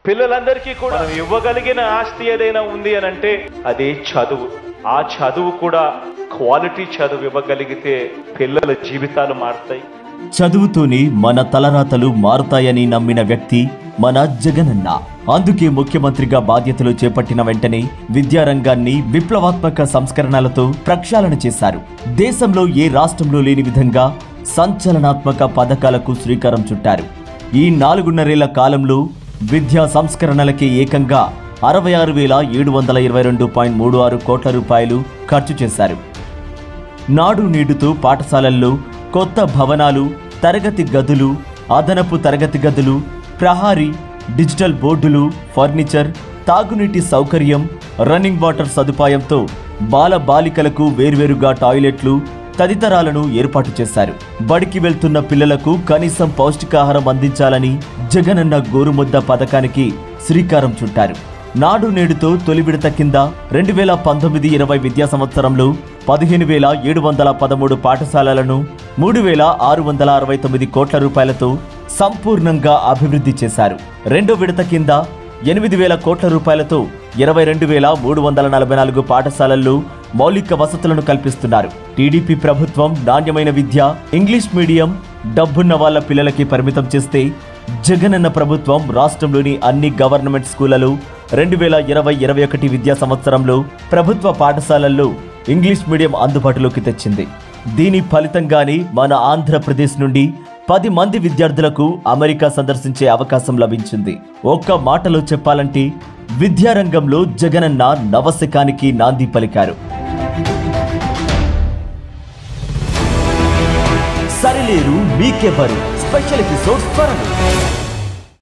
పిల్లలందరికీ కూడా మనం ఇవ్వగలిగిన ఆస్తి ఏదైనా ఉంది అని అంటే అదే చదువు. ఆ చదువు కూడా క్వాలిటీ చదువు ఇవ్వగలిగితే పిల్లల జీవితాలు మారుతాయి. చదువుతోనే మన తలరాతలు మారుతాయని నమ్మిన వ్యక్తి మన జగనన్న. అందుకే ముఖ్యమంత్రిగా బాధ్యతలు చేపట్టిన వెంటనే విద్యారంగాన్ని విప్లవాత్మక సంస్కరణలతో ప్రక్షాళన చేశారు. దేశంలో ఏ రాష్ట్రంలో లేని విధంగా సంచలనాత్మక పథకాలకు శ్రీకారం చుట్టారు. ఈ 4.5 కాలంలో విద్యా సంస్కరణలకే ఏకంగా 66,722.36 కోట్ల రూపాయలు ఖర్చు చేశారు. నాడు నేడుతో పాఠశాలల్లో కొత్త భవనాలు, తరగతి గదులు, అదనపు తరగతి గదులు, ప్రహారీ, డిజిటల్ బోర్డులు, ఫర్నిచర్, తాగునీటి సౌకర్యం, రన్నింగ్ వాటర్ సదుపాయంతో బాల బాలికలకు వేర్వేరుగా టాయిలెట్లు తదితరాలను ఏర్పాటు చేశారు. బడికి వెళ్తున్న పిల్లలకు కనీసం పౌష్టికాహారం అందించాలని జగనన్న గోరుముద్ద పథకానికి శ్రీకారం చుట్టారు. నాడు నేడుతో తొలి విడత కింద 2019-20 విద్యా సంవత్సరంలో 15,713 పాఠశాలలను 3,669 కోట్ల రూపాయలతో సంపూర్ణంగా అభివృద్ధి చేశారు. రెండో విడత కింద 8,000 కోట్ల రూపాయలతో 22,344 పాఠశాలల్లో మౌలిక వసతులను కల్పిస్తున్నారు. టీడీపీ ప్రభుత్వం నాణ్యమైన విద్య, ఇంగ్లీష్ మీడియం, డబ్బున్న వాళ్ళ పిల్లలకి పరిమితం చేస్తే జగనన్న ప్రభుత్వం రాష్ట్రంలోని అన్ని గవర్నమెంట్ స్కూళ్లలో 2020-21 విద్యా సంవత్సరంలో ప్రభుత్వ పాఠశాలల్లో ఇంగ్లీష్ మీడియం అందుబాటులోకి తెచ్చింది. దీని ఫలితంగానే మన ఆంధ్రప్రదేశ్ నుండి 10 మంది విద్యార్థులకు అమెరికా సందర్శించే అవకాశం లభించింది. ఒక్క మాటలో చెప్పాలంటే విద్యారంగంలో జగనన్న నవశకానికి నాంది పలికారు. సరిలేరు మీకెవరు స్పెషల్ ఎపిసోడ్ త్వరలో.